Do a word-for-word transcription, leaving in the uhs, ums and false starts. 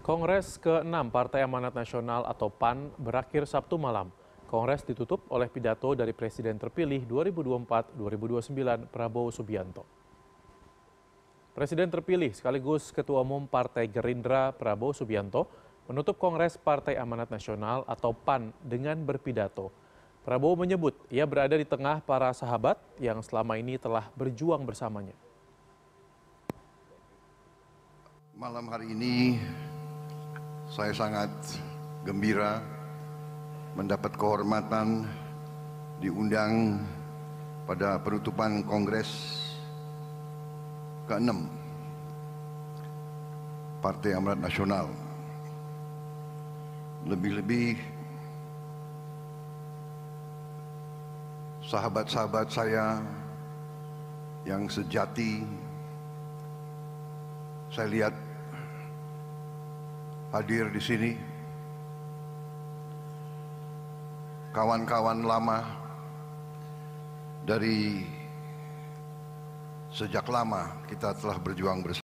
Kongres keenam Partai Amanat Nasional atau P A N berakhir Sabtu malam. Kongres ditutup oleh pidato dari Presiden terpilih dua ribu dua puluh empat sampai dua ribu dua puluh sembilan Prabowo Subianto. Presiden terpilih sekaligus Ketua Umum Partai Gerindra Prabowo Subianto menutup Kongres Partai Amanat Nasional atau P A N dengan berpidato. Prabowo menyebut ia berada di tengah para sahabat yang selama ini telah berjuang bersamanya. Malam hari ini saya sangat gembira mendapat kehormatan diundang pada penutupan Kongres keenam Partai Amanat Nasional. Lebih-lebih sahabat-sahabat saya yang sejati saya lihat hadir di sini. Kawan-kawan lama dari sejak lama kita telah berjuang bersama.